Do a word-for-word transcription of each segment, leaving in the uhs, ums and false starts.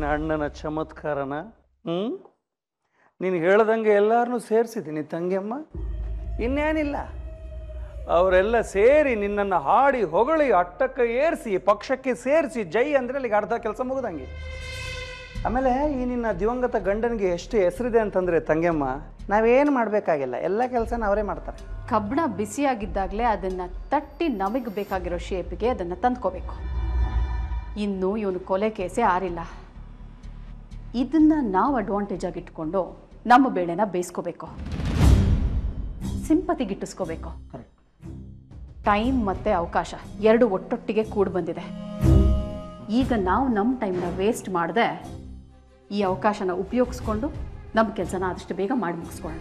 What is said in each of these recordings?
ಅಣ್ಣನ ಚಮತ್ಕಾರನ. ಹ್ಞೂ ನೀನು ಹೇಳ್ದಂಗೆ ಎಲ್ಲರನ್ನೂ ಸೇರಿಸಿದ್ದೀನಿ ತಂಗಿಯಮ್ಮ. ಇನ್ನೇನಿಲ್ಲ, ಅವರೆಲ್ಲ ಸೇರಿ ನಿನ್ನನ್ನು ಹಾಡಿ ಹೊಗಳಿ ಅಟ್ಟಕ್ಕೆ ಏರಿಸಿ ಪಕ್ಷಕ್ಕೆ ಸೇರಿಸಿ ಜೈ ಅಂದರೆ ಅಲ್ಲಿಗೆ ಅರ್ಧ ಕೆಲಸ ಮುಗಿದಂಗೆ. ಆಮೇಲೆ ಈ ನಿನ್ನ ದಿವಂಗತ ಗಂಡನಿಗೆ ಎಷ್ಟು ಹೆಸರಿದೆ ಅಂತಂದರೆ ತಂಗಿಯಮ್ಮ, ನಾವೇನು ಮಾಡಬೇಕಾಗಿಲ್ಲ, ಎಲ್ಲ ಕೆಲಸನ ಅವರೇ ಮಾಡ್ತಾರೆ. ಕಬ್ಬಣ ಬಿಸಿಯಾಗಿದ್ದಾಗಲೇ ಅದನ್ನು ತಟ್ಟಿ ನಮಗೆ ಬೇಕಾಗಿರೋ ಶೇಪಿಗೆ ಅದನ್ನು ತಂದ್ಕೋಬೇಕು. ಇನ್ನು ಇವನು ಕೊಲೆ ಕೇಸೇ ಆರಿಲ್ಲ. ಇದನ್ನು ನಾವು ಅಡ್ವಾಂಟೇಜ್ ಆಗಿ ಇಟ್ಕೊಂಡು ನಮ್ಮ ಬೇಳೆನ ಬೇಯಿಸ್ಕೋಬೇಕು, ಸಿಂಪತಿ ಗಿಟ್ಟಿಸ್ಕೋಬೇಕು. ಟೈಮ್ ಮತ್ತು ಅವಕಾಶ ಎರಡು ಒಟ್ಟೊಟ್ಟಿಗೆ ಕೂಡಿ ಬಂದಿದೆ. ಈಗ ನಾವು ನಮ್ಮ ಟೈಮ್ನ ವೇಸ್ಟ್ ಮಾಡದೆ ಈ ಅವಕಾಶನ ಉಪಯೋಗಿಸ್ಕೊಂಡು ನಮ್ಮ ಕೆಲಸನ ಆದಷ್ಟು ಬೇಗ ಮಾಡಿ ಮುಗಿಸ್ಕೊಳ್ಳೋಣ.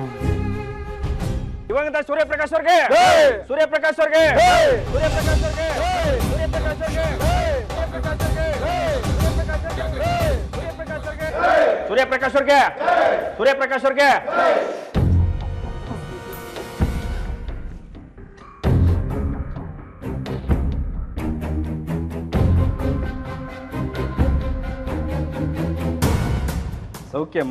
ದಿವಂಗತ ಸೂರ್ಯಪ್ರಕಾಶ್ ಅವ್ರಿಗೆ, ಸೂರ್ಯಪ್ರಕಾಶ್ ಅವ್ರಿಗೆ, ಸೂರ್ಯಪ್ರಕಾಶ್ ಅವ್ರಿಗೆ, ಸೂರ್ಯಪ್ರಕಾಶ್ ಅವ್ರಿಗೆ, ಸೂರ್ಯಪ್ರಕಾಶ್ ಅವ್ರಿಗೆ, ಸೂರ್ಯಪ್ರಕಾಶ್ ಅವ್ರಿಗೆ. ಸೌಖ್ಯಮ್ಮ?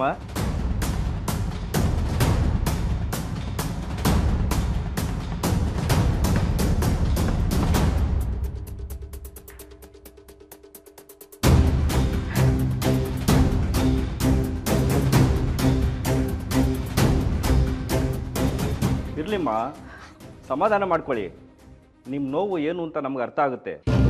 ಇರ್ಲಿಮ್ಮ, ಸಮಾಧಾನ ಮಾಡ್ಕೊಳ್ಳಿ. ನಿಮ್ಮ ನೋವು ಏನು ಅಂತ ನಮ್ಗೆ ಅರ್ಥ ಆಗುತ್ತೆ.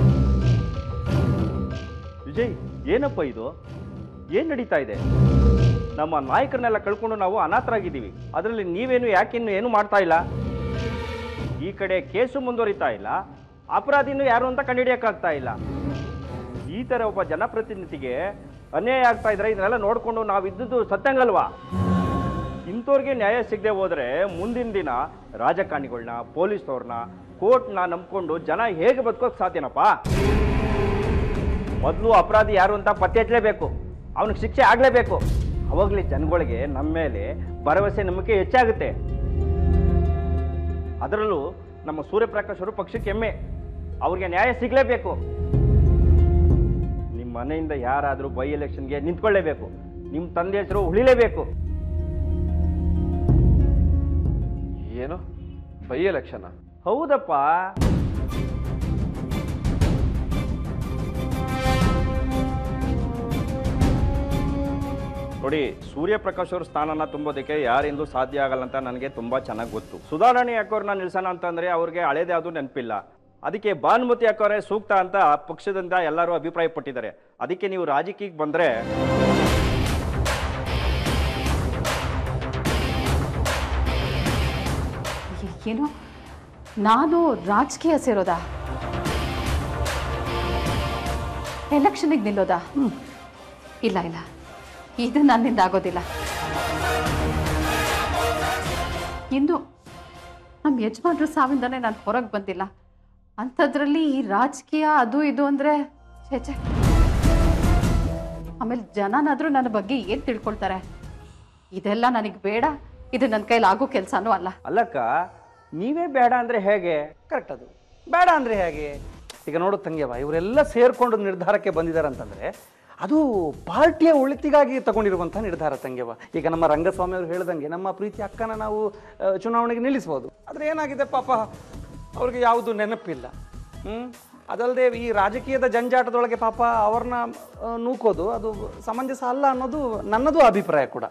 ವಿಜಯ್, ಏನಪ್ಪ ಇದು? ಏನು ನಡೀತಾ ಇದೆ? ನಮ್ಮ ನಾಯಕರನ್ನೆಲ್ಲ ಕಳ್ಕೊಂಡು ನಾವು ಅನಾಥರಾಗಿದ್ದೀವಿ. ಅದರಲ್ಲಿ ನೀವೇನು ಯಾಕಿನ್ನು ಏನು ಮಾಡ್ತಾ ಇಲ್ಲ? ಈ ಕಡೆ ಕೇಸು ಮುಂದುವರಿತಾ ಇಲ್ಲ, ಅಪರಾಧಿನೂ ಯಾರು ಅಂತ ಕಂಡುಹಿಡಿಯೋಕ್ಕಾಗ್ತಾ ಇಲ್ಲ. ಈ ಥರ ಒಬ್ಬ ಜನಪ್ರತಿನಿಧಿಗೆ ಅನ್ಯಾಯ ಆಗ್ತಾ ಇದ್ರೆ ಇದನ್ನೆಲ್ಲ ನೋಡಿಕೊಂಡು ನಾವು ಇದ್ದದ್ದು ಸತ್ಯಂಗಲ್ವಾ? ಇಂಥವ್ರಿಗೆ ನ್ಯಾಯ ಸಿಗದೆ ಹೋದರೆ ಮುಂದಿನ ದಿನ ರಾಜಕಾರಣಿಗಳನ್ನ, ಪೊಲೀಸ್ನವ್ರನ್ನ, ಕೋರ್ಟ್ನ ನಂಬ್ಕೊಂಡು ಜನ ಹೇಗೆ ಬದುಕೋಕೆ ಸಾಧ್ಯನಪ್ಪ? ಮೊದಲು ಅಪರಾಧಿ ಯಾರು ಅಂತ ಪತ್ತೆ ಹಚ್ಚಲೇಬೇಕು, ಅವನಿಗೆ ಶಿಕ್ಷೆ ಆಗಲೇಬೇಕು. ಅವಾಗಲೇ ಜನಗಳಿಗೆ ನಮ್ಮ ಮೇಲೆ ಭರವಸೆ, ನಂಬಿಕೆ ಹೆಚ್ಚಾಗುತ್ತೆ. ಅದರಲ್ಲೂ ನಮ್ಮ ಸೂರ್ಯಪ್ರಕಾಶ್ ಅವರು ಪಕ್ಷಕ್ಕೆ ಹೆಮ್ಮೆ, ಅವ್ರಿಗೆ ನ್ಯಾಯ ಸಿಗಲೇಬೇಕು. ನಿಮ್ಮ ಮನೆಯಿಂದ ಯಾರಾದರೂ ಬೈ ಎಲೆಕ್ಷನ್ಗೆ ನಿಂತ್ಕೊಳ್ಳೇಬೇಕು, ನಿಮ್ಮ ತಂದೆ ಹೆಸರು ಉಳಿಲೇಬೇಕು. ಏನು ಬೈ ಎಲೆಕ್ಷನ್? ಹೌದಪ್ಪ. ನೋಡಿ, ಸೂರ್ಯಪ್ರಕಾಶ್ ಅವ್ರ ಸ್ಥಾನನ ತುಂಬೋದಕ್ಕೆ ಯಾರಿಂದೂ ಸಾಧ್ಯ ಆಗಲ್ಲ ಅಂತ ನನಗೆ ತುಂಬ ಚೆನ್ನಾಗಿ ಗೊತ್ತು. ಸುಧಾರಣೆ ಯಾಕೋರ್ನ ನಿಲ್ಸೋಣ ಅಂತಂದರೆ ಅವ್ರಿಗೆ ಹಳೇದು ಯಾವುದೂ ನೆನಪಿಲ್ಲ. ಅದಕ್ಕೆ ಭಾನುಮತಿ ಯಾಕೋರೆ ಸೂಕ್ತ ಅಂತ ಪಕ್ಷದಿಂದ ಎಲ್ಲರೂ ಅಭಿಪ್ರಾಯ ಪಟ್ಟಿದ್ದಾರೆ. ಅದಕ್ಕೆ ನೀವು ರಾಜಕೀಯಕ್ಕೆ ಬಂದರೆ ಏನು ನಾನು ರಾಜಕೀಯ ಸೇರೋದಾ? ಎಲೆಕ್ಷನಿಗೆ ನಿಲ್ಲೋದಾ? ಇಲ್ಲ ಇಲ್ಲ, ಇದು ನನ್ನಿಂದ ಆಗೋದಿಲ್ಲ. ಇನ್ನು ನಮ್ಮ ಯಜಮಾನ್ರ ಸಾವಿಂದನೇ ನಾನು ಹೊರಗೆ ಬಂದಿಲ್ಲ, ಅಂಥದ್ರಲ್ಲಿ ಈ ರಾಜಕೀಯ ಅದು ಇದು ಅಂದರೆ ಛೇಚೆ. ಆಮೇಲೆ ಜನನಾದರೂ ನನ್ನ ಬಗ್ಗೆ ಏನು ತಿಳ್ಕೊಳ್ತಾರೆ? ಇದೆಲ್ಲ ನನಗೆ ಬೇಡ, ಇದು ನನ್ನ ಕೈಲಿ ಆಗೋ ಕೆಲಸನೂ ಅಲ್ಲ. ಅಲ್ಲಕ್ಕ, ನೀವೇ ಬೇಡ ಅಂದರೆ ಹೇಗೆ? ಕರೆಕ್ಟ್, ಅದು ಬೇಡ ಅಂದರೆ ಹೇಗೆ? ಈಗ ನೋಡು ತಂಗ್ಯವ, ಇವರೆಲ್ಲ ಸೇರಿಕೊಂಡು ನಿರ್ಧಾರಕ್ಕೆ ಬಂದಿದ್ದಾರೆ ಅಂತಂದರೆ ಅದು ಪಾರ್ಟಿಯ ಒಳಿತಿಗಾಗಿ ತಗೊಂಡಿರುವಂಥ ನಿರ್ಧಾರ ತಂಗ್ಯವ. ಈಗ ನಮ್ಮ ರಂಗಸ್ವಾಮಿ ಅವರು ಹೇಳ್ದಂಗೆ ನಮ್ಮ ಪ್ರೀತಿ ಅಕ್ಕನ ನಾವು ಚುನಾವಣೆಗೆ ನಿಲ್ಲಿಸ್ಬೋದು. ಆದರೆ ಏನಾಗಿದೆ ಪಾಪ, ಅವ್ರಿಗೆ ಯಾವುದು ನೆನಪಿಲ್ಲ. ಹ್ಞೂ ಅದಲ್ಲದೆ ಈ ರಾಜಕೀಯದ ಜಂಜಾಟದೊಳಗೆ ಪಾಪ ಅವ್ರನ್ನ ನೂಕೋದು ಅದು ಸಮಂಜಸ ಅಲ್ಲ ಅನ್ನೋದು ನನ್ನದು ಅಭಿಪ್ರಾಯ ಕೂಡ.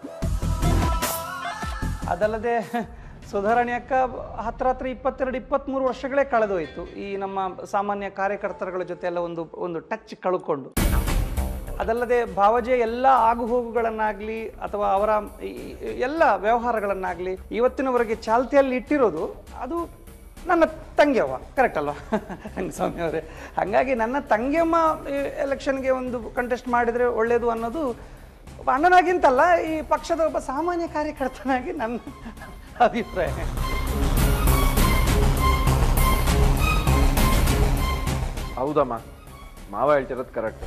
ಅದಲ್ಲದೆ ಸುಧಾರಣೆ ಅಕ್ಕ ಹತ್ರ ಹತ್ರ ಇಪ್ಪತ್ತೆರಡು ಇಪ್ಪತ್ತ್ಮೂರು ವರ್ಷಗಳೇ ಕಳೆದೋಯ್ತು ಈ ನಮ್ಮ ಸಾಮಾನ್ಯ ಕಾರ್ಯಕರ್ತರುಗಳ ಜೊತೆ ಎಲ್ಲ ಒಂದು ಒಂದು ಟಚ್ ಕಳ್ಕೊಂಡು. ಅದಲ್ಲದೆ ಭಾವಜೆ ಎಲ್ಲ ಆಗುಹೋಗುಗಳನ್ನಾಗಲಿ ಅಥವಾ ಅವರ ಎಲ್ಲ ವ್ಯವಹಾರಗಳನ್ನಾಗಲಿ ಇವತ್ತಿನವರೆಗೆ ಚಾಲ್ತಿಯಲ್ಲಿ ಇಟ್ಟಿರೋದು ಅದು ನನ್ನ ತಂಗಿಯವ್ವ. ಕರೆಕ್ಟ್ ಅಲ್ವಾ ರಂಗಸ್ವಾಮಿ ಅವರೇ? ಹಾಗಾಗಿ ನನ್ನ ತಂಗಿಯಮ್ಮ ಎಲೆಕ್ಷನ್ಗೆ ಒಂದು ಕಂಟೆಸ್ಟ್ ಮಾಡಿದರೆ ಒಳ್ಳೆಯದು ಅನ್ನೋದು ಒಬ್ಬ ಅಣ್ಣನಾಗಿಂತಲ್ಲ, ಈ ಪಕ್ಷದ ಒಬ್ಬ ಸಾಮಾನ್ಯ ಕಾರ್ಯಕರ್ತನಾಗಿ ನನ್ನ ಅಭಿಪ್ರಾಯ. ಹೌದಮ್ಮ, ಮಾವ ಹೇಳ್ತಿರೋದು ಕರೆಕ್ಟ್.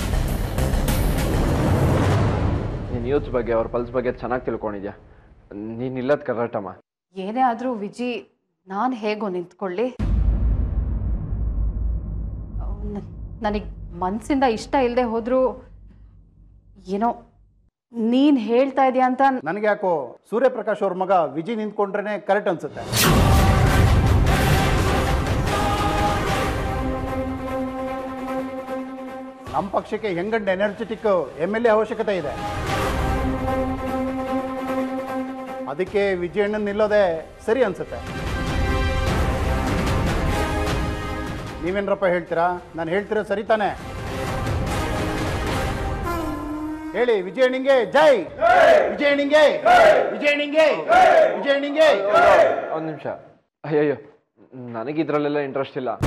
ನೀನು ಯೂತ್ಸ್ ಬಗ್ಗೆ ಅವ್ರ ಪಲ್ಸ್ ಬಗ್ಗೆ ಚೆನ್ನಾಗಿ ತಿಳ್ಕೊಂಡಿದ್ಯಾ. ನೀನು ಇಲ್ಲದ ಕರೆಕ್ಟಮ್ಮ. ಏನೇ ಆದರೂ ವಿಜಿ, ನಾನು ಹೇಗೋ ನಿಂತ್ಕೊಳ್ಳಿ, ನನಗೆ ಮನಸ್ಸಿಂದ ಇಷ್ಟ ಇಲ್ಲದೆ ಹೋದರೂ ಏನೋ ನೀನು ಹೇಳ್ತಾ ಇದೆಯಾ ಅಂತ ನನಗೆ ಯಾಕೋ ಸೂರ್ಯಪ್ರಕಾಶ್ ಅವ್ರ ಮಗ ವಿಜಯ್ ನಿಂತ್ಕೊಂಡ್ರೆ ಕರೆಕ್ಟ್ ಅನ್ಸುತ್ತೆ. ನಮ್ಮ ಪಕ್ಷಕ್ಕೆ ಹೆಂಗಂಡ್ ಎನರ್ಜೆಟಿಕ್ ಎಮ್ ಎಲ್ ಎ ಅವಶ್ಯಕತೆ ಇದೆ. ಅದಕ್ಕೆ ವಿಜಯಣ್ಣನ್ ನಿಲ್ಲೋದೆ ಸರಿ ಅನ್ಸುತ್ತೆ. ನೀವೇನ್ರಪ್ಪ ಹೇಳ್ತೀರಾ? ನಾನು ಹೇಳ್ತಿರೋ ಸರಿ ತಾನೆ? ಹೇಳಿ. ವಿಜಯಣ್ಣಿಂಗೆ ಜೈ, ವಿಜಯಣ್ಣಿಂಗೆ, ವಿಜಯಣ್ಣಿಂಗೆ, ವಿಜಯಣ್ಣಿಂಗೆ. ಒಂದು ನಿಮಿಷ. ಅಯ್ಯಯ್ಯೋ, ನನಗೆ ಇದರಲ್ಲೆಲ್ಲ ಇಂಟ್ರೆಸ್ಟ್ ಇಲ್ಲ.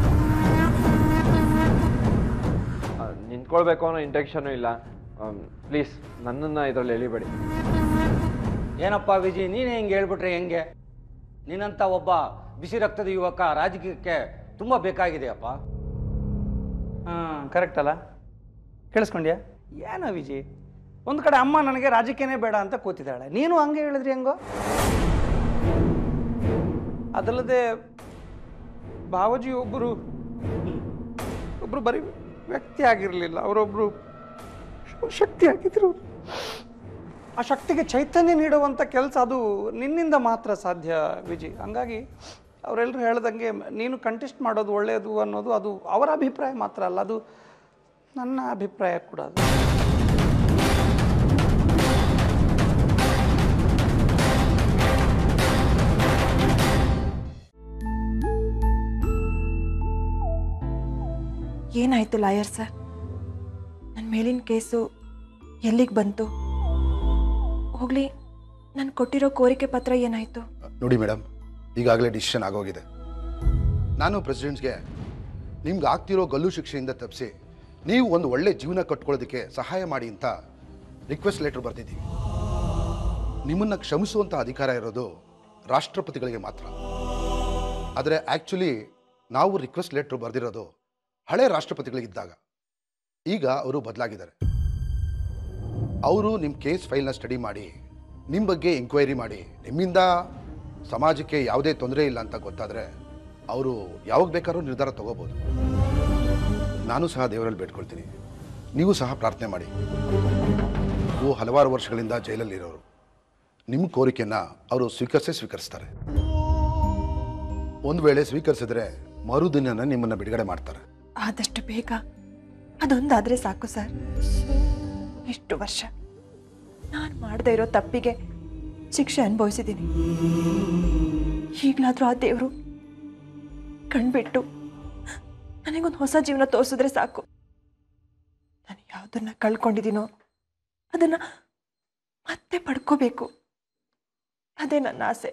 ನಿಂತ್ಕೊಳ್ಬೇಕು ಅನ್ನೋ ಇಂಟೆನ್ಷನು ಇಲ್ಲ. ಪ್ಲೀಸ್ ನನ್ನನ್ನು ಇದರಲ್ಲಿ ಎಳಿಬೇಡಿ. ಏನಪ್ಪ ವಿಜಯ್, ನೀನೇ ಹಿಂಗೆ ಹೇಳ್ಬಿಟ್ರೆ ಹೆಂಗೆ? ನೀನಂತ ಒಬ್ಬ ಬಿಸಿ ರಕ್ತದ ಯುವಕ ರಾಜಕೀಯಕ್ಕೆ ತುಂಬ ಬೇಕಾಗಿದೆಯಪ್ಪ. ಹಾಂ, ಕರೆಕ್ಟ್ ಅಲ್ಲ? ಕೇಳಿಸ್ಕೊಂಡ್ಯಾ? ಏನೋ ವಿಜಯ್, ಒಂದು ಕಡೆ ಅಮ್ಮ ನನಗೆ ರಾಜಕೀಯನೇ ಬೇಡ ಅಂತ ಕೂತಿದ್ದಾಳೆ, ನೀನು ಹಂಗೆ ಹೇಳಿದ್ರಿ ಹೆಂಗೋ? ಅದಲ್ಲದೆ ಬಾವಜಿ ಒಬ್ಬರು ಒಬ್ಬರು ಬರೀ ವ್ಯಕ್ತಿ ಆಗಿರಲಿಲ್ಲ, ಅವರೊಬ್ಬರು ಶಕ್ತಿ ಆಗಿದ್ರು. ಆ ಶಕ್ತಿಗೆ ಚೈತನ್ಯ ನೀಡುವಂಥ ಕೆಲಸ ಅದು ನಿನ್ನಿಂದ ಮಾತ್ರ ಸಾಧ್ಯ ವಿಜಯ್. ಹಂಗಾಗಿ ಅವರೆಲ್ಲರೂ ಹೇಳ್ದಂಗೆ ನೀನು ಕಂಟೆಸ್ಟ್ ಮಾಡೋದು ಒಳ್ಳೆಯದು ಅನ್ನೋದು ಅದು ಅವರ ಅಭಿಪ್ರಾಯ ಮಾತ್ರ ಅಲ್ಲ, ಅದು ನನ್ನ ಅಭಿಪ್ರಾಯ ಕೂಡ. ಅದು ಏನಾಯಿತು ಲಾಯರ್ ಸರ್? ನನ್ನ ಮೇಲಿನ ಕೇಸು ಎಲ್ಲಿಗೆ ಬಂತು? ಹೋಗಲಿ, ನಾನು ಕೊಟ್ಟಿರೋ ಕೋರಿಕೆ ಪತ್ರ ಏನಾಯಿತು? ನೋಡಿ ಮೇಡಮ್, ಈಗಾಗಲೇ ಡಿಸಿಷನ್ ಆಗೋಗಿದೆ. ನಾನು ಪ್ರೆಸಿಡೆಂಟ್ಸ್ಗೆ ನಿಮ್ಗೆ ಆಗ್ತಿರೋ ಗಲ್ಲು ಶಿಕ್ಷೆಯಿಂದ ತಪ್ಪಿಸಿ ನೀವು ಒಂದು ಒಳ್ಳೆ ಜೀವನ ಕಟ್ಕೊಳ್ಳೋದಕ್ಕೆ ಸಹಾಯ ಮಾಡಿ ಅಂತ ರಿಕ್ವೆಸ್ಟ್ ಲೆಟರ್ ಬರೆದಿದ್ದೀವಿ. ನಿಮ್ಮನ್ನು ಕ್ಷಮಿಸುವಂಥ ಅಧಿಕಾರ ಇರೋದು ರಾಷ್ಟ್ರಪತಿಗಳಿಗೆ ಮಾತ್ರ. ಆದರೆ ಆ್ಯಕ್ಚುಲಿ ನಾವು ರಿಕ್ವೆಸ್ಟ್ ಲೆಟ್ರ್ ಬರೆದಿರೋದು ಹಳೆ ರಾಷ್ಟ್ರಪತಿಗಳಿಗಿದ್ದಾಗ. ಈಗ ಅವರು ಬದಲಾಗಿದ್ದಾರೆ. ಅವರು ನಿಮ್ಮ ಕೇಸ್ ಫೈಲ್ನ ಸ್ಟಡಿ ಮಾಡಿ ನಿಮ್ಮ ಬಗ್ಗೆ ಎಂಕ್ವೈರಿ ಮಾಡಿ ನಿಮ್ಮಿಂದ ಸಮಾಜಕ್ಕೆ ಯಾವುದೇ ತೊಂದರೆ ಇಲ್ಲ ಅಂತ ಗೊತ್ತಾದರೆ ಅವರು ಯಾವಾಗ ಬೇಕಾದ್ರೂ ನಿರ್ಧಾರ ತಗೋಬೋದು. ನಾನು ಸಹ ದೇವರಲ್ಲಿ ಬೇಡ್ಕೊಳ್ತೀನಿ, ನೀವು ಸಹ ಪ್ರಾರ್ಥನೆ ಮಾಡಿ. ನೀವು ಹಲವಾರು ವರ್ಷಗಳಿಂದ ಜೈಲಲ್ಲಿರೋರು, ನಿಮ್ಮ ಕೋರಿಕೆಯನ್ನು ಅವರು ಸ್ವೀಕರಿಸೇ ಸ್ವೀಕರಿಸ್ತಾರೆ. ಒಂದು ವೇಳೆ ಸ್ವೀಕರಿಸಿದ್ರೆ ಮರುದಿನ ನಿಮ್ಮನ್ನು ಬಿಡುಗಡೆ ಮಾಡ್ತಾರೆ. ಆದಷ್ಟು ಬೇಗ ಅದೊಂದಾದರೆ ಸಾಕು ಸರ್. ಇಷ್ಟು ವರ್ಷ ನಾನು ಮಾಡದೇ ಇರೋ ತಪ್ಪಿಗೆ ಶಿಕ್ಷೆ ಅನುಭವಿಸಿದ್ದೀನಿ. ಈಗಲಾದರೂ ಆ ದೇವರು ಕಣ್ಬಿಟ್ಟು ನನಗೊಂದು ಹೊಸ ಜೀವನ ತೋರಿಸಿದ್ರೆ ಸಾಕು. ನಾನು ಯಾವುದನ್ನ ಕಳ್ಕೊಂಡಿದ್ದೀನೋ ಅದನ್ನು ಮತ್ತೆ ಪಡ್ಕೋಬೇಕು, ಅದೇ ನನ್ನ ಆಸೆ.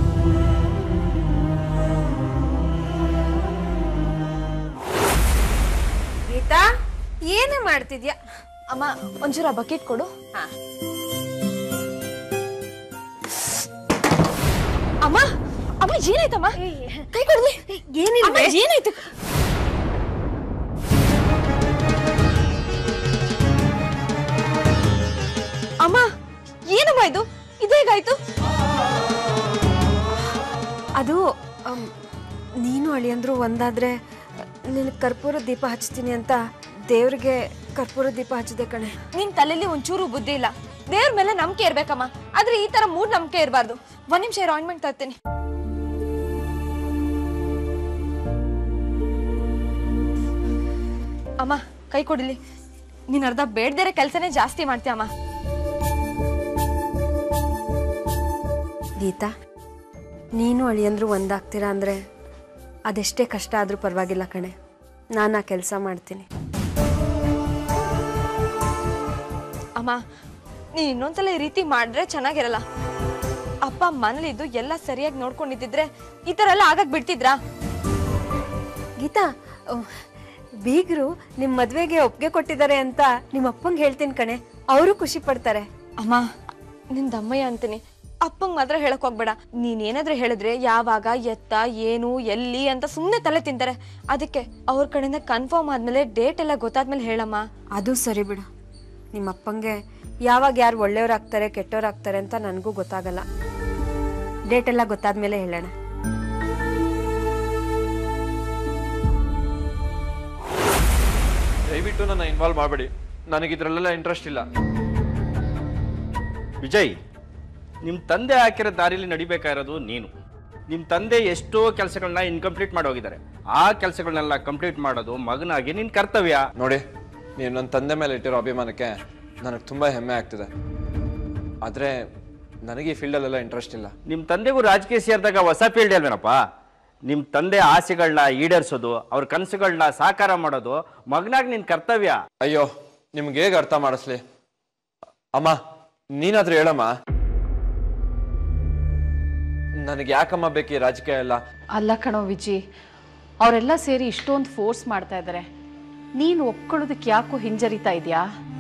ಗೀತಾ, ಏನೇ ಮಾಡ್ತಿದ್ಯಾ? ಅಮ್ಮ, ಒಂಚೂರು ಆ ಬಕೆಟ್ ಕೊಡು. ಹಾ. ಅಮ್ಮ ಅಮ್ಮ ಏನಾಯ್ತಮ್ಮ? ಕೈ ಕೊಡ್ಲಿ. ಏನಿಲ್ಲ, ಏನಾಯ್ತು? ಅಮ್ಮ ಏನಮ್ಮ ಇದು? ಇದೇಗಾಯ್ತು? ಅದು ನೀನು ಅಳಿಯಂದ್ರು ಒಂದಾದ್ರೆ ನಿನ್ ಕರ್ಪೂರ ದೀಪ ಹಚ್ತೀನಿ ಅಂತ ದೇವ್ರಿಗೆ ಕರ್ಪೂರ ದೀಪ ಹಚ್ಚಿದೆ ಕಣೆ. ನಿನ್ ತಲೆಯಲ್ಲಿ ಒಂಚೂರು ಬುದ್ಧಿ ಇಲ್ಲ. ದೇವ್ರ ಮೇಲೆ ನಂಬಿಕೆ ಇರ್ಬೇಕಮ್ಮ, ಆದ್ರೆ ಈ ತರ ಮೂಡ್ ನಂಬಿಕೆ ಇರಬಾರ್ದು. ಒಂದ್ ನಿಮಿಷ ಆಯಿಂಟ್ಮೆಂಟ್ ತರ್ತೀನಿ. ಅಮ್ಮ ಕೈ ಕೊಡಿಲಿ. ನೀನ್ ಅರ್ಧ ಬೇಡ್ದೇರೆ ಕೆಲ್ಸನೇ ಜಾಸ್ತಿ ಮಾಡ್ತೀಯಮ್ಮ. ಗೀತಾ, ನೀನು ಅಳಿಯಂದ್ರು ಒಂದಾಗ್ತೀರಾ ಅಂದ್ರೆ ಅದೆಷ್ಟೇ ಕಷ್ಟ ಆದ್ರೂ ಪರವಾಗಿಲ್ಲ ಕಣೆ, ನಾನು ಆ ಕೆಲಸ ಮಾಡ್ತೀನಿ. ಅಮ್ಮ, ನೀನ್ ಇನ್ನೊಂದ್ಸಲ ಈ ರೀತಿ ಮಾಡಿದ್ರೆ ಚೆನ್ನಾಗಿರಲ್ಲ. ಅಪ್ಪ ಮನೇಲಿದ್ದು ಎಲ್ಲ ಸರಿಯಾಗಿ ನೋಡ್ಕೊಂಡಿದ್ದಿದ್ರೆ ಈ ತರ ಎಲ್ಲ ಆಗಕ್ ಬಿಡ್ತಿದ್ರಾ? ಗೀತಾ, ಬೀಗರು ನಿಮ್ ಮದ್ವೆಗೆ ಒಪ್ಪಿಗೆ ಕೊಟ್ಟಿದ್ದಾರೆ ಅಂತ ನಿಮ್ಮ ಅಪ್ಪಂಗೆ ಹೇಳ್ತೀನಿ ಕಣೆ, ಅವರು ಖುಷಿ ಪಡ್ತಾರೆ. ಅಮ್ಮ, ನಿನ್ ದಮ್ಮಯ್ಯ ಅಂತೀನಿ, ಅಪ್ಪಂಗ್ ಮಾತ್ರ ಹೇಳಕ್ ಹೋಗ್ಬೇಡ. ನೀನ್ ಏನಾದ್ರೂ ಹೇಳಿದ್ರೆ ಯಾವಾಗ, ಎತ್ತ, ಏನು, ಎಲ್ಲಿ ಅಂತ ಸುಮ್ನೆ ತಲೆ ತಿಂತಾರೆ. ಅದಕ್ಕೆ ಅವ್ರ ಕಡೆಯಿಂದ ಕನ್ಫರ್ಮ್ ಆದ್ಮೇಲೆ ಡೇಟ್ ಎಲ್ಲ ಗೊತ್ತಾದ್ಮೇಲೆ ಹೇಳಮ್ಮ. ಅದು ಸರಿ ಬಿಡು. ನಿಮ್ಮ ಅಪ್ಪಂಗೆ ಯಾವಾಗ ಯಾರು ಒಳ್ಳೆಯವ್ರಾಗ್ತಾರೆ ಕೆಟ್ಟವ್ರಾಗ್ತಾರೆ ಅಂತ ನನಗೂ ಗೊತ್ತಾಗಲ್ಲ. ಡೇಟ್ ಎಲ್ಲ ಗೊತ್ತಾದ್ಮೇಲೆ ಹೇಳೋಣ. ದಯವಿಟ್ಟು ನನ್ನ ಇನ್ವಾಲ್ವ್ ಮಾಡಬೇಡಿ. ನನಗಿದ್ರಲ್ಲೆಲ್ಲ ಇಂಟ್ರೆಸ್ಟ್ ಇಲ್ಲ. ವಿಜಯ್, ನಿಮ್ಮ ತಂದೆ ಹಾಕಿರೋ ದಾರಿಲಿ ನಡಿಬೇಕಾಗಿರೋದು ನೀನು. ನಿಮ್ಮ ತಂದೆ ಎಷ್ಟೋ ಕೆಲಸಗಳನ್ನ ಇನ್ಕಂಪ್ಲೀಟ್ ಮಾಡೋಗಿದ್ದಾರೆ. ಆ ಕೆಲಸಗಳನ್ನೆಲ್ಲ ಕಂಪ್ಲೀಟ್ ಮಾಡೋದು ಮಗನಾಗಿ ನಿನ್ನ ಕರ್ತವ್ಯ. ನೋಡಿ, ನೀನು ನನ್ನ ತಂದೆ ಮೇಲೆ ಇಟ್ಟಿರೋ ಅಭಿಮಾನಕ್ಕೆ ನನಗೆ ತುಂಬ ಹೆಮ್ಮೆ ಆಗ್ತಿದೆ. ಆದರೆ ನನಗೆ ಈ ಫೀಲ್ಡಲ್ಲೆಲ್ಲ ಇಂಟ್ರೆಸ್ಟ್ ಇಲ್ಲ. ನಿಮ್ಮ ತಂದೆಗೂ ರಾಜಕೀಯ ಸೇರಿದಾಗ ಹೊಸ ಫೀಲ್ಡ್ ಅಲ್ವೇನಪ್ಪ. ನಿಮ್ಮ ತಂದೆ ಆಸೆಗಳನ್ನ ಈಡೇರಿಸೋದು, ಅವ್ರ ಕನಸುಗಳನ್ನ ಸಾಕಾರ ಮಾಡೋದು ಮಗನಾಗಿ ನಿನ್ನ ಕರ್ತವ್ಯ. ಅಯ್ಯೋ, ನಿಮ್ಗೆ ಹೇಗೆ ಅರ್ಥ ಮಾಡಿಸ್ಲಿ? ಅಮ್ಮ, ನೀನಾದ್ರೂ ಹೇಳಮ್ಮ, ನನಗೆ ಯಾಕಮ್ಮ ಬೇಕು ಈ ರಾಜಕೀಯ ಎಲ್ಲ? ಅಲ್ಲ ಕಣೋ ವಿಜಿ, ಅವರೆಲ್ಲ ಸೇರಿ ಇಷ್ಟೊಂದು ಫೋರ್ಸ್ ಮಾಡ್ತಾ ಇದ್ದಾರೆ. ನೀನು ಒಪ್ಕೊಳ್ಳೋದಕ್ಕೆ ಯಾಕೋ ಹಿಂಜರಿತಾ ಇದೆಯಾ?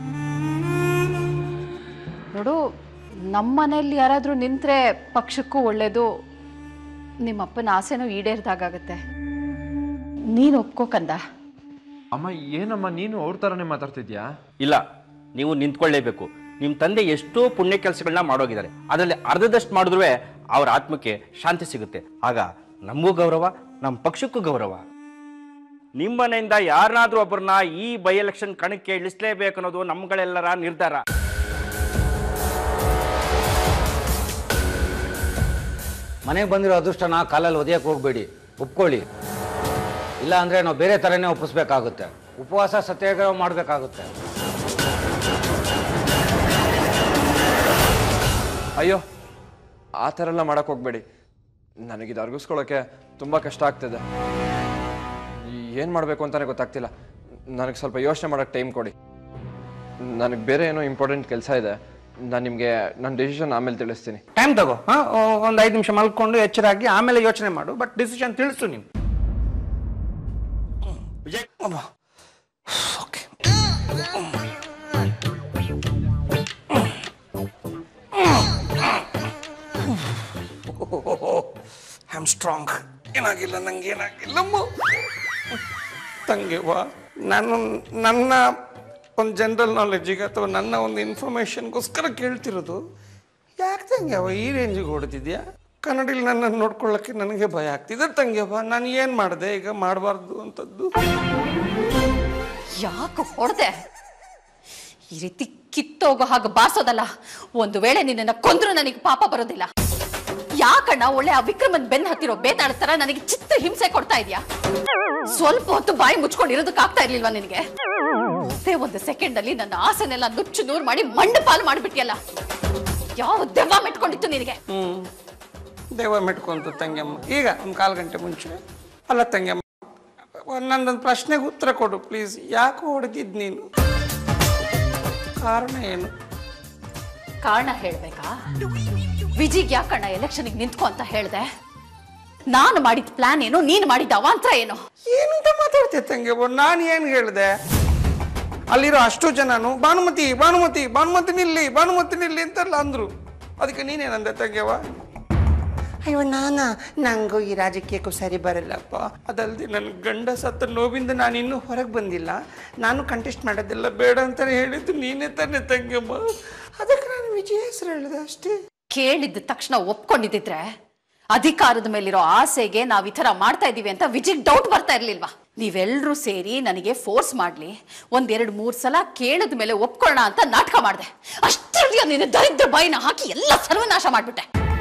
ನೋಡು, ನಮ್ಮ ಮನೆಯಲ್ಲಿ ಯಾರಾದರೂ ನಿಂತರೆ ಪಕ್ಷಕ್ಕೂ ಒಳ್ಳೇದು, ನಿಮ್ಮಪ್ಪನ ಆಸೆನೂ ಈಡೇರಿದಾಗತ್ತೆ. ನೀನು ಒಪ್ಕೋಕಂದ. ಅಮ್ಮ, ಏನಮ್ಮ ನೀನು ಅವ್ರ ಥರನೇ ಮಾತಾಡ್ತಿದ್ಯಾ? ಇಲ್ಲ, ನೀವು ನಿಂತ್ಕೊಳ್ಳೇಬೇಕು. ನಿಮ್ಮ ತಂದೆ ಎಷ್ಟೋ ಪುಣ್ಯ ಕೆಲಸಗಳನ್ನ ಮಾಡೋಗಿದ್ದಾರೆ. ಅದರಲ್ಲಿ ಅರ್ಧದಷ್ಟು ಮಾಡಿದ್ರೂ ಅವ್ರ ಆತ್ಮಕ್ಕೆ ಶಾಂತಿ ಸಿಗುತ್ತೆ. ಆಗ ನಮಗೂ ಗೌರವ, ನಮ್ಮ ಪಕ್ಷಕ್ಕೂ ಗೌರವ. ನಿಮ್ಮ ಮನೆಯಿಂದ ಯಾರನ್ನಾದ್ರೂ ಒಬ್ಬರನ್ನ ಈ ಬೈ ಎಲೆಕ್ಷನ್ ಕಣಕ್ಕೆ ಇಳಿಸಲೇಬೇಕು ಅನ್ನೋದು ನಮ್ಗಳೆಲ್ಲರ ನಿರ್ಧಾರ. ಮನೆಗೆ ಬಂದಿರೋ ಅದೃಷ್ಟನ ಕಾಲಲ್ಲಿ ಒದೆಯಕ್ಕೆ ಹೋಗ್ಬೇಡಿ, ಒಪ್ಕೊಳ್ಳಿ. ಇಲ್ಲ ಅಂದರೆ ನಾವು ಬೇರೆ ಥರನೇ ಒಪ್ಪಿಸ್ಬೇಕಾಗುತ್ತೆ. ಉಪವಾಸ ಸತ್ಯಾಗ್ರಹ ಮಾಡಬೇಕಾಗುತ್ತೆ. ಅಯ್ಯೋ, ಆ ಥರ ಎಲ್ಲ ಮಾಡಕ್ಕೆ ಹೋಗ್ಬೇಡಿ. ನನಗಿದು ಅರ್ಗಿಸ್ಕೊಳ್ಳೋಕ್ಕೆ ತುಂಬ ಕಷ್ಟ ಆಗ್ತಿದೆ. ಏನು ಮಾಡಬೇಕು ಅಂತಲೇ ಗೊತ್ತಾಗ್ತಿಲ್ಲ. ನನಗೆ ಸ್ವಲ್ಪ ಯೋಚನೆ ಮಾಡೋಕ್ಕೆ ಟೈಮ್ ಕೊಡಿ. ನನಗೆ ಬೇರೆ ಏನೋ ಇಂಪಾರ್ಟೆಂಟ್ ಕೆಲಸ ಇದೆ. ನಾನು ನಿಮಗೆ ನನ್ನ ಡಿಸಿಷನ್ ಆಮೇಲೆ ತಿಳಿಸ್ತೀನಿ. ಟೈಮ್ ತಗೋ. ಹಾಂ, ಒಂದು ಐದು ನಿಮಿಷ ಮಲ್ಕೊಂಡು ಎಚ್ಚರಾಗಿ ಆಮೇಲೆ ಯೋಚನೆ ಮಾಡು. ಬಟ್ ಡಿಸಿಷನ್ ತಿಳಿಸು ನೀನು. Vijay, okay. I am strong. ಏನಾಗಿಲ್ಲ, ನಂಗೆ ಏನಾಗಿಲ್ಲಮ್ಮ. ತಂಗಿವಾ, ನಾನು ನನ್ನ ಒಂದು ಜನರಲ್ ನಾಲೆಡ್ಜಿಗೆ ಅಥವಾ ನನ್ನ ಒಂದು ಇನ್ಫಾರ್ಮೇಷನ್ಗೋಸ್ಕರ ಕೇಳ್ತಿರೋದು. ಯಾಕೆ ತಂಗ್ಯವ ಈ ರೇಂಜಿಗೆ ಹೊಡೆದಿದ್ಯಾ? ಕನ್ನಡಿಲಿ ನನ್ನನ್ನು ನೋಡ್ಕೊಳ್ಳೋಕ್ಕೆ ನನಗೆ ಭಯ ಆಗ್ತಿದೆ ತಂಗ್ಯವ. ನಾನು ಏನು ಮಾಡಿದೆ ಈಗ ಮಾಡಬಾರ್ದು ಅಂತದ್ದು? ಯಾಕೆ ಹೊಡೆದೆ? ಈ ರೀತಿ ಕಿತ್ತೋಗೋ ಹಾಗೆ ಬಾರ್ಸೋದಲ್ಲ. ಒಂದು ವೇಳೆ ನಿನ್ನನ್ನು ಕೊಂದ್ರು ನನಗೆ ಪಾಪ ಬರೋದಿಲ್ಲ. ಯಾಕಣ್ಣ ಒಳ್ಳೆ ಆ ವಿಕ್ರಮನ್ ಬೆನ್ ಹತ್ತಿರೋ ಬೇತಾಳ ತರ ನನಗೆ ಚಿತ್ರ ಹಿಂಸೆ ಕೊಡ್ತಾ ಇದೆಯಾ? ಸ್ವಲ್ಪ ಹೊತ್ತು ಬಾಯಿ ಮುಚ್ಕೊಂಡಿರೋದಕ್ಕೆ ಆಗ್ತಾ ಇರ್ಲಿಲ್ವಾ ನಿನಗೆ? ಅದೇ ಒಂದು ಸೆಕೆಂಡ್ ಅಲ್ಲಿ ನನ್ನ ಆಸೆನೆಲ್ಲ ನುಚ್ಚು ನೂರು ಮಾಡಿ ಮಂಡ ಪಾಲು ಮಾಡ್ಬಿಟ್ಟಿಯಲ್ಲ. ಯಾವ ದೆವ್ವ ಮೆಟ್ಕೊಂಡಿತ್ತು ನಿನಗೆ? ಹ್ಮ್, ದೆವ್ವ ಮೆಟ್ಕೊಂತು ತಂಗ್ಯಮ್ಮ. ಈಗ ಒಂದು ಕಾಲು ಗಂಟೆ ಮುಂಚೆ. ಅಲ್ಲ ತಂಗ್ಯಮ್ಮ, ನನ್ನೊಂದು ಪ್ರಶ್ನೆಗೆ ಉತ್ತರ ಕೊಡು ಪ್ಲೀಸ್. ಯಾಕೆ ಹೊಡೆದಿದ್ದು ನೀನು? ಕಾರಣ ಏನು? ಕಾರಣ ಹೇಳ್ಬೇಕಾ? ವಿಜಿಗ್ ಯಾಕಣ್ಣ ಎಲೆಕ್ಷನ್ಗೆ ನಿಂತ್ಕೊ ಅಂತ ಹೇಳ್ದೆ? ನಾನು ಮಾಡಿದ ಪ್ಲಾನ್ ಏನು, ನೀನು ಮಾಡಿದ ಅವಾಂತರ ಏನು? ಏನಂತ ಮಾತಾಡ್ತೀಯ ತಂಗ್ಯವ್ವ? ನಾನು ಏನು ಹೇಳಿದೆ? ಅಲ್ಲಿರೋ ಅಷ್ಟು ಜನನು ಭಾನುಮತಿ ಭಾನುಮತಿ ಭಾನುಮತಿ ನಿಲ್ಲಿ ಭಾನುಮತಿ ನಿಲ್ಲಿ ಅಂತೆಲ್ಲ ಅಂದ್ರು. ಅದಕ್ಕೆ ನೀನೇನಂದೆ ತಂಗ್ಯವ್ವ? ಅಯ್ಯೋ ನಾನ ನಂಗೂ ಈ ರಾಜಕೀಯಕ್ಕೂ ಸರಿ ಬರಲ್ಲಪ್ಪ. ಅದಲ್ಲದೆ ನನ್ನ ಗಂಡ ಸತ್ತ ನೋವಿಂದ ನಾನು ಇನ್ನೂ ಹೊರಗೆ ಬಂದಿಲ್ಲ. ನಾನು ಕಂಟೆಸ್ಟ್ ಮಾಡೋದೆಲ್ಲ ಬೇಡ ಅಂತಾನೆ ಹೇಳಿದ್ದು ನೀನೇ ತಾನೆ ತಂಗ್ಯಮ್ಮ. ಅದಕ್ಕೆ ನಾನು ವಿಜಯ ಹೆಸರು ಹೇಳಿದೆ ಅಷ್ಟೇ. ಕೇಳಿದ ತಕ್ಷಣ ಒಪ್ಕೊಂಡಿದ್ದಿದ್ರೆ ಅಧಿಕಾರದ ಮೇಲಿರೋ ಆಸೆಗೆ ನಾವ್ ಈ ತರ ಮಾಡ್ತಾ ಇದೀವಿ ಅಂತ ವಿಜಿಗ್ ಡೌಟ್ ಬರ್ತಾ ಇರ್ಲಿಲ್ವಾ? ನೀವೆಲ್ಲರೂ ಸೇರಿ ನನಗೆ ಫೋರ್ಸ್ ಮಾಡ್ಲಿ ಒಂದೆರಡು ಮೂರ್ ಸಲ ಕೇಳಿದ ಮೇಲೆ ಒಪ್ಕೊಳ್ಳೋಣ ಅಂತ ನಾಟಕ ಮಾಡಿದೆ. ಅಷ್ಟರಲ್ಲಿ ನಿನ್ನ ದರಿದ್ರ ಬಾಯಿನ ಹಾಕಿ ಎಲ್ಲ ಸರ್ವನಾಶ ಮಾಡ್ಬಿಟ್ಟೆ.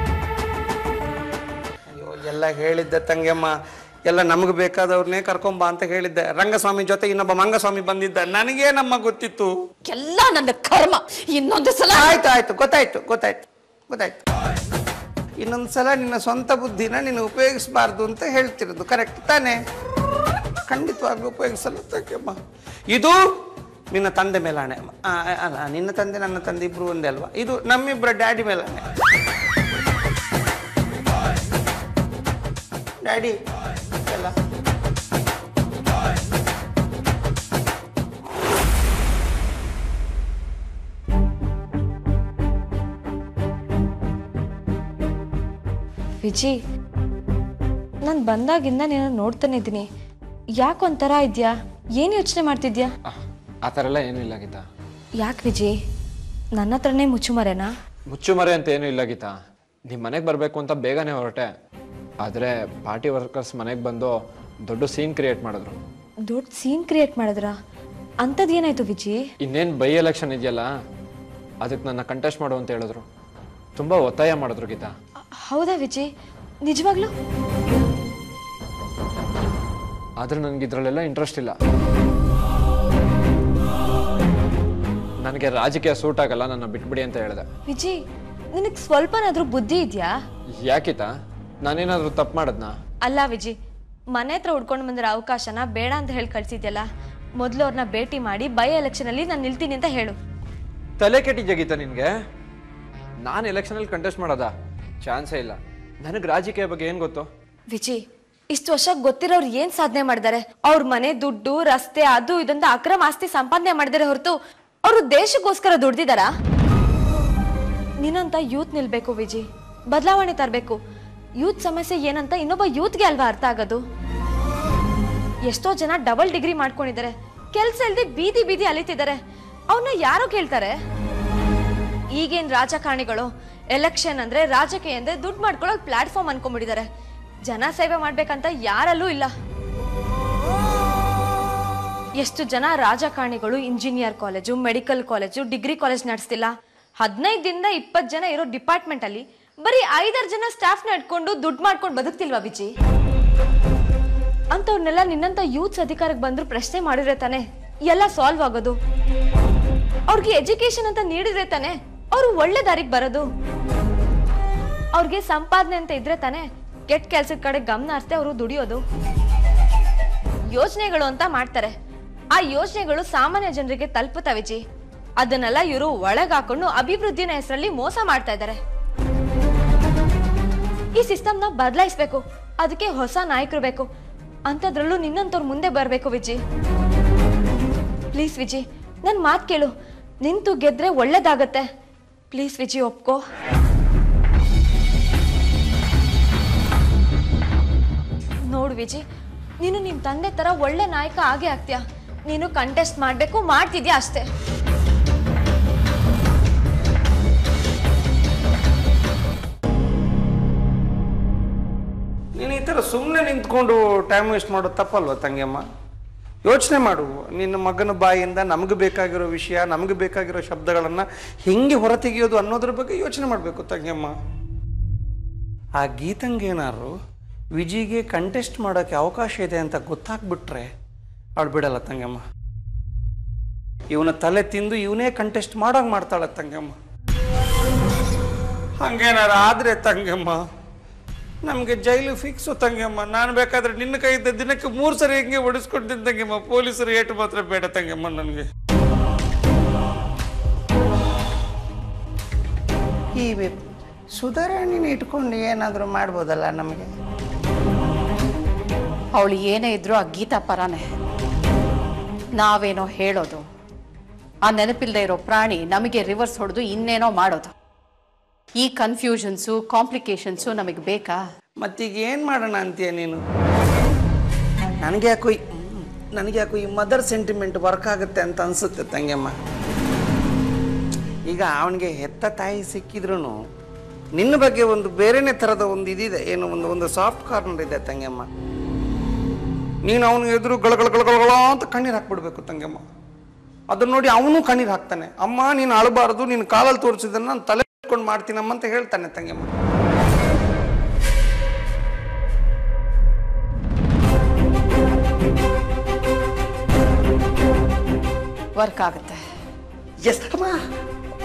ಅಯ್ಯೋ, ಎಲ್ಲ ಹೇಳಿದ್ದೆ ತಂಗಮ್ಮ. ಎಲ್ಲ ನಮಗೆ ಬೇಕಾದವ್ರನ್ನೇ ಕರ್ಕೊಂಬ ಅಂತ ಹೇಳಿದ್ದೆ. ರಂಗಸ್ವಾಮಿ ಜೊತೆ ಇನ್ನೊಬ್ಬ ಮಂಗಸ್ವಾಮಿ ಬಂದಿದ್ದ. ನನಗೇ ನಮ್ಮ ಗೊತ್ತಿತ್ತು. ಎಲ್ಲ ನನ್ನ ಕರ್ಮ. ಇನ್ನೊಂದು ಸಲ ಆಯ್ತು ಆಯ್ತು ಗೊತ್ತಾಯ್ತು ಗೊತ್ತಾಯ್ತು ಗೊತ್ತಾಯ್ತು ಇನ್ನೊಂದ್ಸಲ ನಿನ್ನ ಸ್ವಂತ ಬುದ್ಧಿನ ನೀನು ಉಪಯೋಗಿಸಬಾರ್ದು ಅಂತ ಹೇಳ್ತಿರೋದು ಕರೆಕ್ಟ್ ತಾನೇ? ಖಂಡಿತವಾಗ್ಲೂ ಉಪಯೋಗಿಸಲ್ಲ ತಂಗಮ್ಮ. ಇದು ನಿನ್ನ ತಂದೆ ಮೇಲಾಣೆ. ಅಲ್ಲ, ನಿನ್ನ ತಂದೆ ನನ್ನ ತಂದೆ ಇಬ್ರು ಒಂದೇ ಅಲ್ವಾ? ಇದು ನಮ್ಮಿಬ್ಬರ ಡ್ಯಾಡಿ ಮೇಲಾಣೆ. ಡ್ಯಾಡಿ ಎಲ್ಲ ವಿಜಿ, ನಾನು ಬಂದಾಗಿಂದ ನೀನು ನೋಡ್ತಾನೆ ಇದ್ದೀನಿ. ಯಾಕೊಂಥರ ಇದೆಯಾ? ಏನು ಯೋಚನೆ ಮಾಡ್ತಿದ್ಯಾ? ಆ ಥರ ಎಲ್ಲ ಏನೂ ಇಲ್ಲ ಗೀತಾ. ಯಾಕೆ ವಿಜಿ, ನನ್ನ ಹತ್ರನೇ ಮುಚ್ಚುಮರೆನಾ? ಮುಚ್ಚುಮರೆ ಅಂತ ಏನೂ ಇಲ್ಲ ಗೀತಾ. ನಿಮ್ಮ ಮನೆಗೆ ಬರಬೇಕು ಅಂತ ಬೇಗನೆ ಹೊರಟೆ. ಆದರೆ ಪಾರ್ಟಿ ವರ್ಕರ್ಸ್ ಮನೆಗೆ ಬಂದು ದೊಡ್ಡ ಸೀನ್ ಕ್ರಿಯೇಟ್ ಮಾಡಿದ್ರು. ದೊಡ್ಡ ಸೀನ್ ಕ್ರಿಯೇಟ್ ಮಾಡಿದ್ರಾ? ಅಂಥದ್ದೇನಾಯ್ತು ವಿಜಿ? ಇನ್ನೇನು ಬೈ ಎಲೆಕ್ಷನ್ ಇದೆಯಲ್ಲ, ಅದಕ್ಕೆ ನನ್ನ ಕಂಟೆಸ್ಟ್ ಮಾಡು ಅಂತ ಹೇಳಿದ್ರು. ತುಂಬ ಒತ್ತಾಯ ಮಾಡಿದ್ರು ಗೀತಾ. ಹೌದಾ ವಿಜಿ? ನಿಜವಾಗ್ಲೂ? ಆದ್ರೆ ನನಗೆ ಇದರಲ್ಲೆಲ್ಲ ಇಂಟ್ರೆಸ್ಟ್ ಇಲ್ಲ. ನನಗೆ ರಾಜಕೀಯ ಸೂಟ್ ಆಗಲ್ಲ, ನನ್ನ ಬಿಟ್ಬಿಡಿ ಅಂತ ಹೇಳಿದೆ. ವಿಜಿ, ನಿನಗೆ ಸ್ವಲ್ಪನಾದ್ರೂ ಬುದ್ಧಿ ಇದೆಯಾ? ಯಾಕಿತಾ? ನಾನೇನಾದ್ರೂ ತಪ್ಪು ಮಾಡದ್ನಾ? ಅಲ್ಲ ವಿಜಿ, ಮನೆ ಹತ್ರ ಹುಡ್ಕೊಂಡು ಬಂದಿರೋ ಅವಕಾಶನ ಬೇಡ ಅಂತ ಹೇಳಿ ಕಳ್ಸಿದ್ಯಲ್ಲ. ಮೊದಲು ಅವ್ರನ್ನ ಭೇಟಿ ಮಾಡಿ ಬೈ ಎಲೆಕ್ಷನ್ ಅಲ್ಲಿ ನಾನು ನಿಲ್ತೀನಿ ಅಂತ ಹೇಳು. ತಲೆ ಕೆಟ್ಟಿದ್ಯಾ ಗೀತಾ ನಿನ್ಗೆ? ನಾನು ಎಲೆಕ್ಷನ್ ಅಲ್ಲಿ ಕಂಟೆಸ್ಟ್ ಮಾಡೋದಾ? ಚಾನ್ಸೇ ಇಲ್ಲ. ನನಗೆ ರಾಜಕೀಯ ಬಗ್ಗೆ ಏನ್ ಗೊತ್ತು? ವಿಜಿ, ಇಷ್ಟು ವರ್ಷ ಗೊತ್ತಿರೋರು ಏನ್ ಸಾಧನೆ ಮಾಡಿದ್ದಾರೆ? ಅವ್ರ ಮನೆ ದುಡ್ಡು, ರಸ್ತೆ, ಅದು ಇದಂತ ಅಕ್ರಮ ಆಸ್ತಿ ಸಂಪಾದನೆ ಮಾಡಿದಾರೆ ಹೊರತು ಅವರು ದೇಶಕ್ಕೋಸ್ಕರ ದುಡ್ದಿದಾರ? ನೀನಂತ ಯೂತ್ ನಿಲ್ಬೇಕು ವಿಜಿ, ಬದಲಾವಣೆ ತರಬೇಕು. ಯೂತ್ ಸಮಸ್ಯೆ ಏನಂತ ಇನ್ನೊಬ್ಬ ಯೂತ್ಗೆ ಅಲ್ವಾ ಅರ್ಥ ಆಗೋದು? ಎಷ್ಟೋ ಜನ ಡಬಲ್ ಡಿಗ್ರಿ ಮಾಡ್ಕೊಂಡಿದ್ದಾರೆ, ಕೆಲ್ಸ ಇಲ್ದೆ ಬೀದಿ ಬೀದಿ ಅಲಿತಿದ್ದಾರೆ. ಅವನ್ನ ಯಾರೋ ಕೇಳ್ತಾರೆ? ಈಗೇನ್ ರಾಜಕಾರಣಿಗಳು ಎಲೆಕ್ಷನ್ ಅಂದ್ರೆ ರಾಜಕೀಯ ಅಂದ್ರೆ ದುಡ್ಡು ಮಾಡ್ಕೊಳ್ಳೋ ಪ್ಲಾಟ್ಫಾರ್ಮ್ ಅನ್ಕೊಂಡ್ಬಿಟ್ಟಿದ್ದಾರೆ. ಜನ ಸೇವೆ ಮಾಡ್ಬೇಕಂತ ಯಾರಲ್ಲೂ ಇಲ್ಲ. ಎಷ್ಟು ಜನ ರಾಜಕಾರಣಿಗಳು engineer college, medical college, degree college ನಡೆಸ್ತಿಲ್ಲ. ಹದಿನೈದರಿಂದ ಇಪ್ಪತ್ತು ಜನ ಇರೋ ಡಿಪಾರ್ಟ್ಮೆಂಟ್ ಅಲ್ಲಿ ಬರೀ ಐದಾರು ಜನ ಸ್ಟಾಫ್ ನ ಇಟ್ಕೊಂಡು ದುಡ್ಡು ಮಾಡ್ಕೊಂಡು ಬದುಕ್ತಿಲ್ವಾ ವಿಜಿ? ಅಂತವ್ರನ್ನೆಲ್ಲ ನಿನ್ನಂತ ಯೂತ್ಸ್ ಅಧಿಕಾರಕ್ಕೆ ಬಂದ್ರು ಪ್ರಶ್ನೆ ಮಾಡಿದ್ರೆ ತಾನೆ ಎಲ್ಲ ಸಾಲ್ವ್ ಆಗೋದು. ಅವ್ರಿಗೆ ಎಜುಕೇಶನ್ ಅಂತ ನೀಡಿದ್ರೆ ತಾನೆ ಅವ್ರು ಒಳ್ಳೆ ದಾರಿಗೆ ಬರೋದು. ಅವ್ರಿಗೆ ಸಂಪಾದನೆ ಅಂತ ಇದ್ರೆ ತಾನೆ ಕೆಟ್ಟ ಕೆಲ್ಸದ ಕಡೆ ಗಮನ ಹರಿಸ್ದೆ ಅವರು ದುಡಿಯೋದು. ಯೋಜನೆಗಳು ಅಂತ ಮಾಡ್ತಾರೆ, ಆ ಯೋಜನೆಗಳು ಸಾಮಾನ್ಯ ಜನರಿಗೆ ತಲುಪುತ್ತಾ ವಿಜಿ. ಅದನ್ನೆಲ್ಲ ಇವರು ಒಳಗಾಕೊಂಡು ಅಭಿವೃದ್ಧಿನ ಹೆಸರಲ್ಲಿ ಮೋಸ ಮಾಡ್ತಾ ಇದ್ದಾರೆ. ಈ ಸಿಸ್ಟಮ್ ನ ಬದಲಾಯಿಸ್ಬೇಕು, ಅದಕ್ಕೆ ಹೊಸ ನಾಯಕರು ಬೇಕು. ಅಂತದ್ರಲ್ಲೂ ನಿನ್ನಂತವ್ರು ಮುಂದೆ ಬರ್ಬೇಕು ವಿಜಿ. ಪ್ಲೀಸ್ ವಿಜಿ, ನನ್ ಮಾತ್ ಕೇಳು. ನಿಂತು ಗೆದ್ರೆ ಒಳ್ಳೇದಾಗತ್ತೆ. ಪ್ಲೀಸ್ ವಿಜಿ, ಒಪ್ಕೋ. ನೋಡು ವಿಜಿ, ನೀನು ನಿಮ್ ತಂದೆ ತರ ಒಳ್ಳೆ ನಾಯಕ ಆಗೇ ಆಗ್ತೀಯ. ನೀನು ಕಂಟೆಸ್ಟ್ ಮಾಡ್ಬೇಕು, ಮಾಡ್ತಿದ್ಯಾ ಅಷ್ಟೇ. ನೀನು ಈ ಥರ ಸುಮ್ಮನೆ ನಿಂತ್ಕೊಂಡು ಟೈಮ್ ವೇಸ್ಟ್ ಮಾಡೋದು ತಪ್ಪಲ್ವ ತಂಗಿಯಮ್ಮ? ಯೋಚನೆ ಮಾಡು. ನಿನ್ನ ಮಗನ ಬಾಯಿಯಿಂದ ನಮಗೆ ಬೇಕಾಗಿರೋ ವಿಷಯ, ನಮಗೆ ಬೇಕಾಗಿರೋ ಶಬ್ದಗಳನ್ನು ಹೆಂಗೆ ಹೊರತೆಗೆಯೋದು ಅನ್ನೋದ್ರ ಬಗ್ಗೆ ಯೋಚನೆ ಮಾಡಬೇಕು ತಂಗಿಯಮ್ಮ. ಆ ಗೀತಂಗೇನಾದ್ರು ವಿಜಿಗೆ ಕಂಟೆಸ್ಟ್ ಮಾಡೋಕ್ಕೆ ಅವಕಾಶ ಇದೆ ಅಂತ ಗೊತ್ತಾಗ್ಬಿಟ್ರೆ ಅವಳು ಬಿಡಲ್ಲ ತಂಗಮ್ಮ. ಇವನ ತಲೆ ತಿಂದು ಇವನೇ ಕಂಟೆಸ್ಟ್ ಮಾಡೋಂಗೆ ಮಾಡ್ತಾಳೆ ತಂಗಮ್ಮ. ಹಂಗೇನಾರ ಆದರೆ ತಂಗಮ್ಮ ನಮಗೆ ಜೈಲು ಫಿಕ್ಸು ತಂಗಮ್ಮ. ನಾನು ಬೇಕಾದ್ರೆ ನಿನ್ನ ಕೈ ಇದ್ದ ದಿನಕ್ಕೆ ಮೂರು ಸರಿ ಹೆಂಗೆ ಹೊಡಿಸ್ಕೊಡ್ತೀನಿ ತಂಗಮ್ಮ. ಪೊಲೀಸರು ಏಟು ಮಾತ್ರ ಬೇಡ ತಂಗಮ್ಮ ನನಗೆ. ಈ ಸುಧಾರಣೆನ ಇಟ್ಕೊಂಡು ಏನಾದರೂ ಮಾಡ್ಬೋದಲ್ಲ ನಮಗೆ? ಅವಳು ಏನೇ ಇದ್ರೂ ಆ ಗೀತಾ ಪರಾನೆ. ನಾವೇನೋ ಹೇಳೋದು, ಆ ನೆನಪಿಲ್ಲದೆ ಇರೋ ಪ್ರಾಣಿ ನಮಗೆ ರಿವರ್ಸ್ ಹೊಡೆದು ಇನ್ನೇನೋ ಮಾಡೋದು. ಈ ಕನ್ಫ್ಯೂಷನ್ಸು, ಕಾಂಪ್ಲಿಕೇಶನ್ಸು ನಮಗೆ ಬೇಕಾ? ಮತ್ತೀಗ ಏನು ಮಾಡೋಣ ಅಂತೀಯ ನೀನು? ನನಗೆ ಯಾಕೋ ನನಗೆ ಯಾಕೋ ಈ ಮದರ್ ಸೆಂಟಿಮೆಂಟ್ ವರ್ಕ್ ಆಗುತ್ತೆ ಅಂತ ಅನಿಸುತ್ತೆ ತಂಗಮ್ಮ. ಈಗ ಅವನಿಗೆ ಹೆತ್ತ ತಾಯಿ ಸಿಕ್ಕಿದ್ರು ನಿನ್ನ ಬಗ್ಗೆ ಒಂದು ಬೇರೆನೇ ಥರದ ಒಂದು ಇದಿದೆ, ಏನು ಒಂದು ಒಂದು ಸಾಫ್ಟ್ ಕಾರ್ನರ್ ಇದೆ ತಂಗಮ್ಮ. ನೀನು ಅವನು ಎದುರು ಗಳಗಳ ಗಳಗಳ ಅಂತ ಕಣ್ಣೀರು ಹಾಕ್ಬಿಡ್ಬೇಕು ತಂಗಮ್ಮ. ಅದನ್ನ ನೋಡಿ ಅವನು ಕಣ್ಣೀರು ಹಾಕ್ತಾನೆ. ಅಮ್ಮ ನೀನು ಅಳಬಾರ್ದು, ನೀನು ಕಾಲಲ್ಲಿ ತೋರಿಸಿದ್ದನ್ನು ನಾನು ತಲೆ ಇಟ್ಕೊಂಡು ಮಾಡ್ತೀನಮ್ಮ ಅಂತ ಹೇಳ್ತಾನೆ ತಂಗಮ್ಮ. ವರ್ಕ್ ಆಗುತ್ತೆ. ಎಸ್ ಅಮ್ಮ,